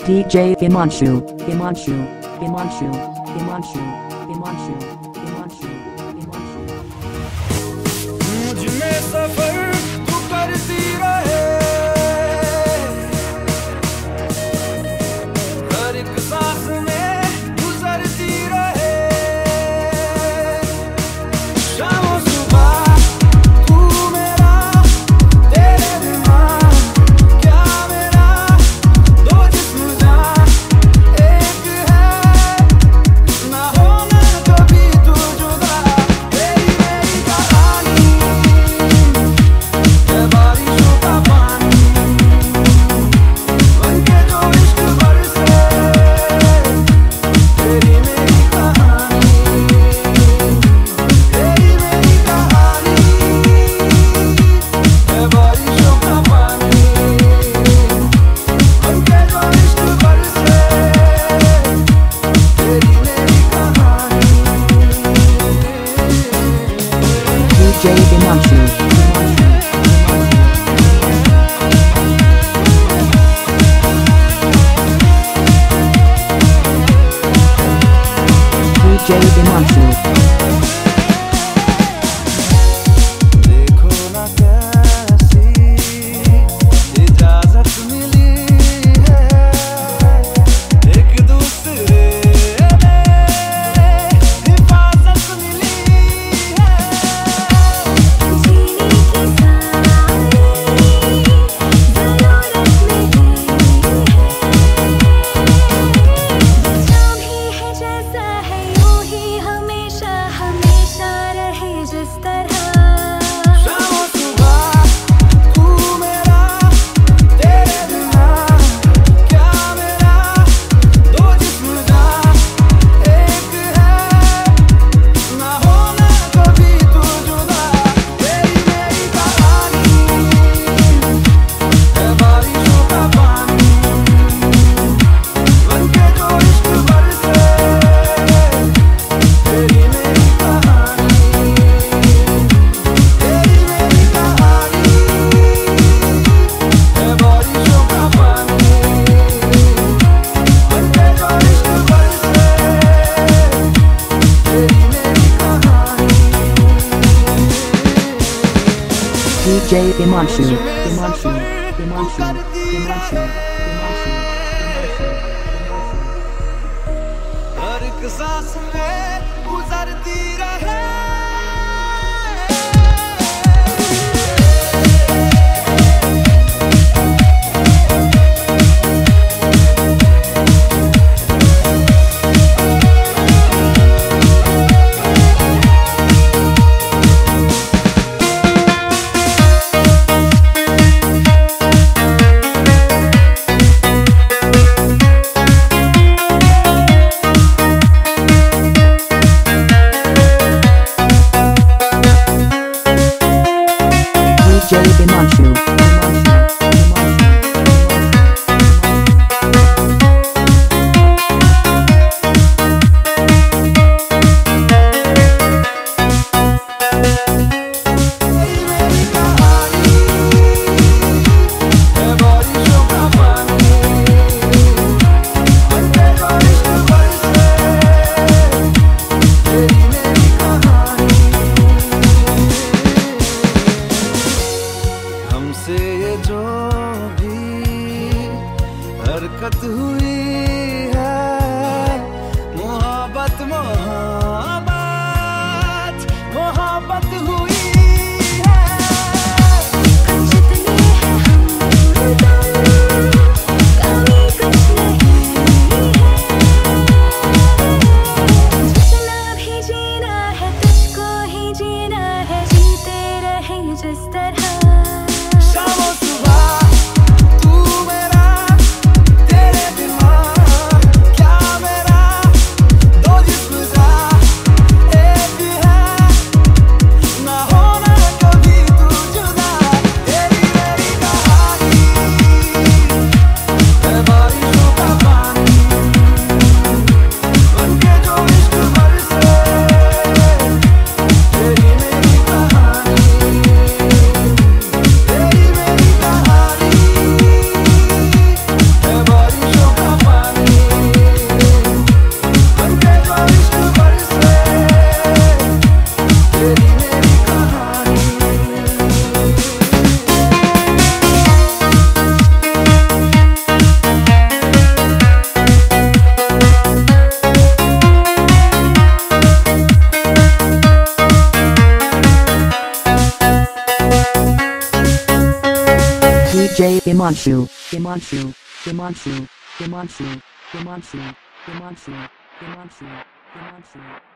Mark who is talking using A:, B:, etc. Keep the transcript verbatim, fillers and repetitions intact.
A: D J Himanshu, Himanshu, Himanshu, Himanshu, Himanshu, Himanshu, Himanshu.
B: मुझ में सफर तू करती रहे, हर एक सांस में गुजरती रहे। शाम सुबह तू मेरा, तेरे बिना क्या मेरा, दो जिस्म जान एक है, ना होना कभी तू जुदा। तेरी मेरी कहानी है बारिशों का पानी, बनके जो इश्क बरसे। तेरी मेरी कहानी, तेरी मेरी कहानी है बारिशों का पानी, बनके जो इश्क बरसे। तेरी मेरी कहानी।
A: D J Himanshu, Himanshu, D J Himanshu.
B: देखो ना कैसी इजाजत मिली है, एक दूसरे में हिफाजत मिली है।
C: जीने की सारी ज़रूरत नहीं है, जो भी है जैसा है यूं ही हमेशा हमेशा रहे जिस तरह।
B: शाम सुबह तू मेरा, तेरे बिना क्या मेरा, दो जिस्म जान एक है, ना होना कभी तू जुदा। तेरी मेरी कहानी है बारिशों का पानी, बनके जो इश्क बरसे। तेरी मेरी कहानी, तेरी मेरी कहानी है बारिशों का पानी, बनके जो इश्क बरसे। तेरी मेरी कहानी।
A: D J Himanshu, Himanshu, Himanshu, Himanshu, Himanshu, Himanshu,
B: हर एक सांस में गुजरती रहे।
A: D J Himanshu, Himanshu, Himanshu,
B: तेरी मेरी कहानी है बारिशों का पानी, बनके जो इश्क बरसे। तेरी मेरी कहानी। हमसे ये जो भी हरकत हुई है, मोहब्बत मोहब्बत मोहब्बत हुई है।
C: जितने हैं हम दोनों, कमी कुछ नहीं है, जितना भी जीना है तुझको ही जीना है, जीते रहे जिस तरह।
B: शाम सुबह तू मेरा, तेरे बिना
A: J Himanshu, Himanshu, Himanshu, Himanshu, Himanshu, Himanshu, Himanshu, Himanshu.